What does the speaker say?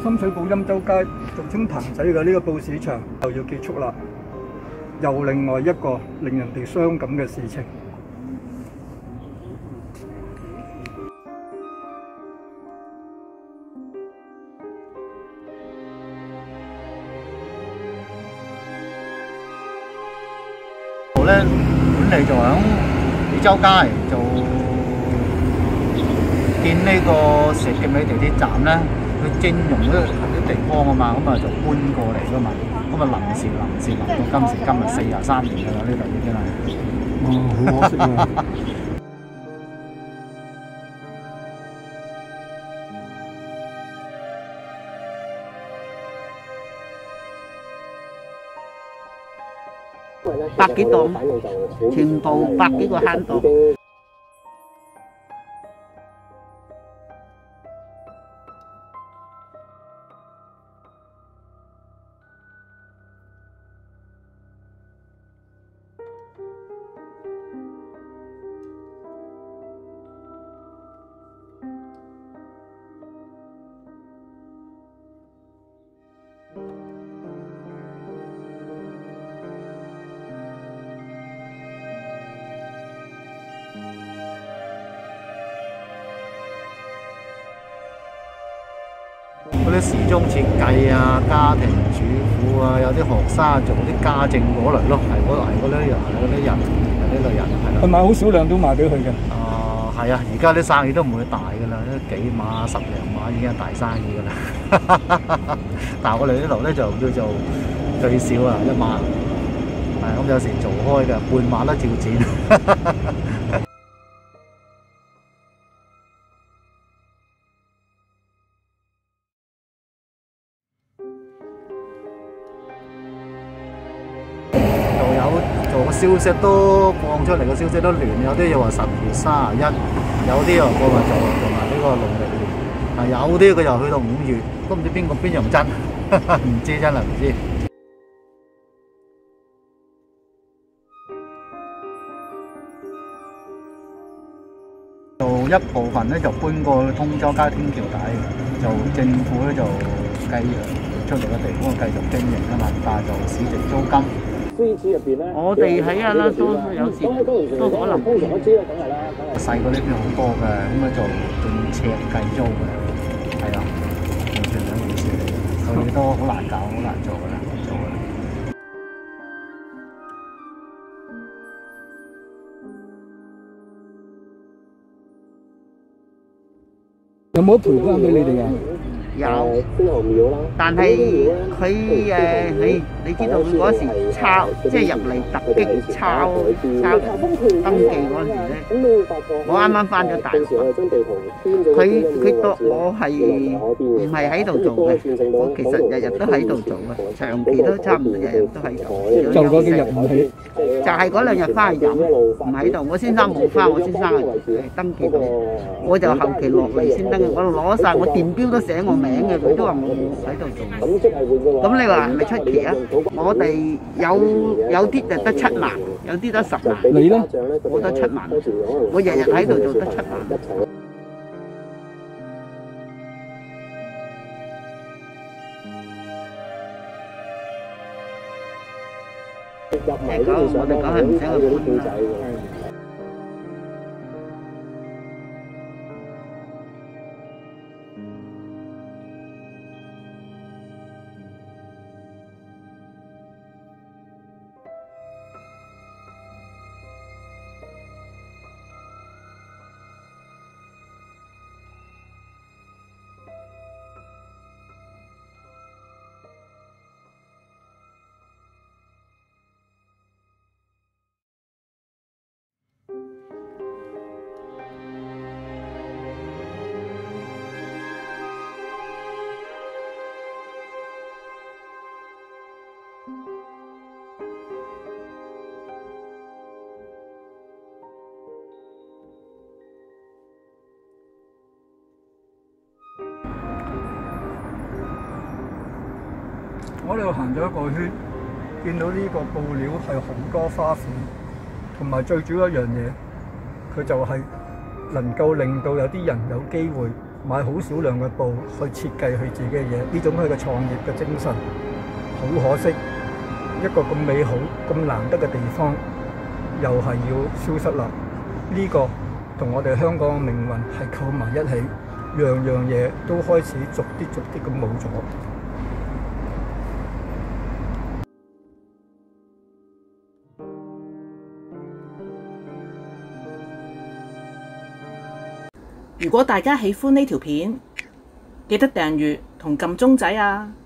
深水埗欽州街，俗稱棚仔嘅呢個布市場又要結束啦，又另外一個令人哋傷感嘅事情。 咧本嚟就響美洲街就見呢個石硤尾地鐵站咧，佢徵用咗啲地方啊嘛，咁啊就搬過嚟噶嘛，咁啊臨時臨到今時今日43年㗎啦，呢度已經係， 好可惜啊！ 百幾檔，全部百幾個慳檔。 嗰啲時鐘設計啊、家庭主婦啊，有啲學生做啲家政嗰類咯，係嗰啲人係啦。 佢買好少量都賣俾佢嘅。 係啊，而家啲生意都唔會大㗎啦，幾碼10零碼已經係大生意㗎啦。但係我哋呢度咧就叫做最少啊1碼，係咁有時做開嘅半碼都照剪。做個消息都放出嚟，個消息都亂，有啲又話10月31，有啲又過埋做埋呢個農曆年，有啲佢又去到5月，都唔知邊樣真，唔知真係唔知。做一部分咧就搬過去通州街天橋底，就政府咧就繼續出嚟嘅地方繼續經營啊嘛，但係就市值租金。 我哋喺下啦，都有時都可能細嗰啲票好多嘅，咁啊就用尺計租嘅，係啊，完全兩回事嚟嘅，佢都好難搞，好難做嘅啦，做嘅。 有冇得賠翻俾你哋啊？ 有，但係佢你知道佢嗰時抄，即係入嚟突擊抄登記嗰陣時咧，我啱啱翻咗大陸，佢當我係唔係喺度做嘅，我其實日日都喺度做嘅，長期都差唔多日日都喺度。 就嗰幾日唔喺， 就係嗰2日翻去飲，唔喺度。我先生冇翻，我先生係登記到，我就後期落嚟先登記，我攞晒我電錶都寫我名嘅，佢都話我冇喺度做。咁你話係咪出奇啊？我哋有啲就得7萬，有啲得10萬。 你咧？ 我得7萬，我日日喺度做得7萬。我哋講係唔使去搬啦。 我哋行咗一個圈，見到呢個布料係好多花款，同埋最主要一樣嘢，佢就係能夠令到有啲人有機會買好少量嘅布去設計佢自己嘅嘢，呢種係佢嘅創業嘅精神。好可惜，一個咁美好、咁難得嘅地方，又係要消失啦。呢個同我哋香港嘅命運係扣埋一起，樣樣嘢都開始逐啲咁冇咗。 如果大家喜歡呢條片，記得訂閱同撳鐘仔啊！